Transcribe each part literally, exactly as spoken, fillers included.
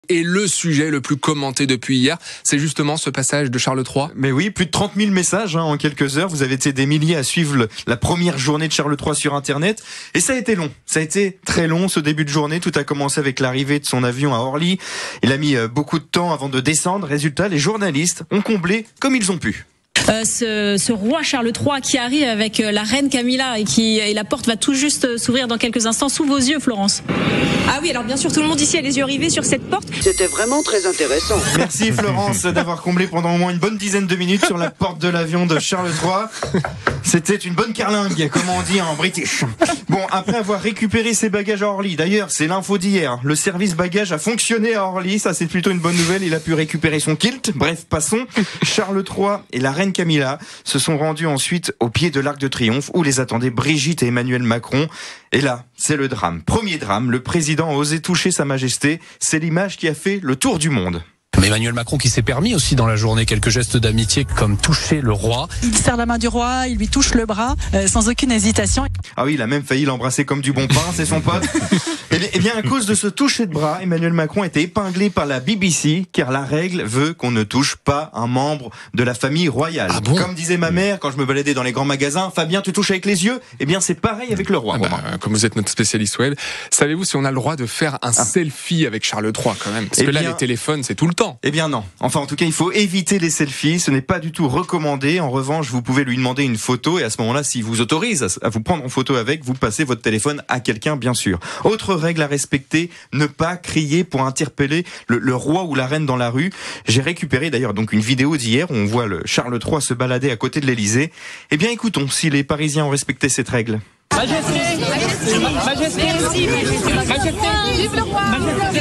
Et le sujet le plus commenté depuis hier, c'est justement ce passage de Charles trois. Mais oui, plus de trente mille messages hein, en quelques heures. Vous avez été des milliers à suivre le, la première journée de Charles trois sur Internet. Et ça a été long. Ça a été très long ce début de journée. Tout a commencé avec l'arrivée de son avion à Orly. Il a mis euh, beaucoup de temps avant de descendre. Résultat, les journalistes ont comblé comme ils ont pu. Euh, ce, ce roi Charles trois qui arrive avec la reine Camilla et qui et la porte va tout juste s'ouvrir dans quelques instants. Sous vos yeux, Florence. Ah oui, alors bien sûr, tout le monde ici a les yeux rivés sur cette porte. C'était vraiment très intéressant. Merci Florence d'avoir comblé pendant au moins une bonne dizaine de minutes sur la porte de l'avion de Charles trois. C'était une bonne carlingue, comme on dit en british. Bon, après avoir récupéré ses bagages à Orly, d'ailleurs, c'est l'info d'hier. Le service bagages a fonctionné à Orly, ça c'est plutôt une bonne nouvelle. Il a pu récupérer son kilt. Bref, passons. Charles trois et la reine Camilla se sont rendus ensuite au pied de l'Arc de Triomphe où les attendaient Brigitte et Emmanuel Macron. Et là, c'est le drame. Premier drame, le président a osé toucher sa majesté. C'est l'image qui a fait le tour du monde. Mais Emmanuel Macron qui s'est permis aussi dans la journée quelques gestes d'amitié comme toucher le roi. Il serre la main du roi, il lui touche le bras euh, sans aucune hésitation. Ah oui, il a même failli l'embrasser comme du bon pain, c'est son pote. Et bien à cause de ce toucher de bras, Emmanuel Macron a été épinglé par la B B C car la règle veut qu'on ne touche pas un membre de la famille royale. Ah bon ? Comme disait ma mère quand je me baladais dans les grands magasins, Fabien, tu touches avec les yeux ? Eh bien c'est pareil avec le roi. Ah bah, comme vous êtes notre spécialiste web, savez-vous si on a le droit de faire un ah. selfie avec Charles trois quand même ? Parce eh que là bien, les téléphones c'est tout le temps. Eh bien non. Enfin, en tout cas, il faut éviter les selfies. Ce n'est pas du tout recommandé. En revanche, vous pouvez lui demander une photo et à ce moment-là, s'il vous autorise à vous prendre en photo avec, vous passez votre téléphone à quelqu'un, bien sûr. Autre règle à respecter, ne pas crier pour interpeller le, le roi ou la reine dans la rue. J'ai récupéré d'ailleurs donc une vidéo d'hier où on voit le Charles trois se balader à côté de l'Élysée. Eh bien, écoutons si les Parisiens ont respecté cette règle. Majesté, Majesté, Majesté, Majesté, Majesté, vive le roi,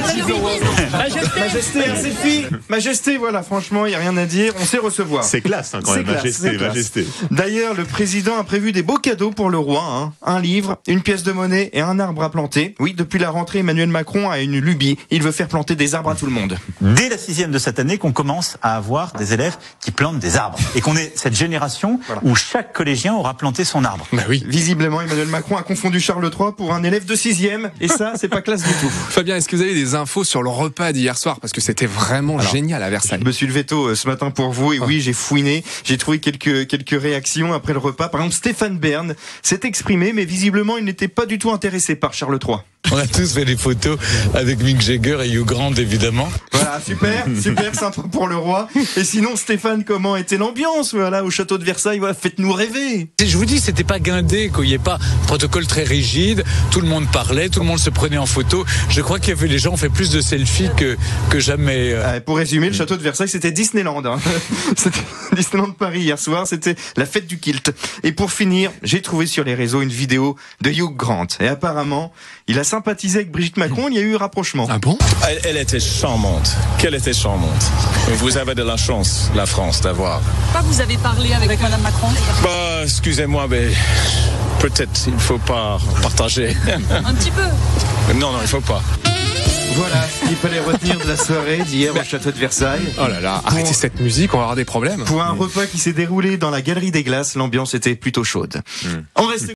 Majesté, Majesté, un selfie, Majesté, voilà, franchement, il n'y a rien à dire, on sait recevoir. C'est classe, hein, quand même, classe, Majesté, Majesté. D'ailleurs, le président a prévu des beaux cadeaux pour le roi, hein. Un livre, une pièce de monnaie et un arbre à planter. Oui, depuis la rentrée, Emmanuel Macron a une lubie, il veut faire planter des arbres à tout le monde. Dès la sixième de cette année qu'on commence à avoir des élèves qui plantent des arbres. Et qu'on ait cette génération voilà. où chaque collégien aura planté son arbre. Bah oui. Visiblement, Emmanuel Macron a confondu Charles trois pour un élève de sixième et ça c'est pas classe du tout. Fabien, est-ce que vous avez des infos sur le repas d'hier soir parce que c'était vraiment Alors, génial à Versailles. Je me suis levé tôt ce matin pour vous et oh. oui j'ai fouiné, j'ai trouvé quelques quelques réactions après le repas. Par exemple Stéphane Bern s'est exprimé mais visiblement il n'était pas du tout intéressé par Charles trois. On a tous fait des photos avec Mick Jagger et Hugh Grant évidemment. Voilà, super, super sympa pour le roi. Et sinon Stéphane, comment était l'ambiance voilà au château de Versailles, voilà, faites-nous rêver. Je vous dis, c'était pas guindé, qu'il n'y ait pas un protocole très rigide, tout le monde parlait, tout le monde se prenait en photo. Je crois qu'il y avait les gens ont fait plus de selfies que que jamais. Euh, pour résumer, le château de Versailles, c'était Disneyland. Hein. C'était Disneyland Paris hier soir, c'était la fête du kilt. Et pour finir, j'ai trouvé sur les réseaux une vidéo de Hugh Grant. Et apparemment, il a sympathisé avec Brigitte Macron, il y a eu rapprochement. Ah bon ? elle, elle était charmante. Qu'elle était charmante. Vous avez de la chance, la France, d'avoir. Pourquoi vous avez parlé avec, avec Madame Macron ? Bah, excusez-moi, mais peut-être il ne faut pas partager. Un petit peu. Non, non, il ne faut pas. Voilà ce qu'il fallait retenir de la soirée d'hier au château de Versailles. Oh là là, arrêtez pour, cette musique, on va avoir des problèmes. Pour un repas qui s'est déroulé dans la Galerie des Glaces, l'ambiance était plutôt chaude. Mmh. On reste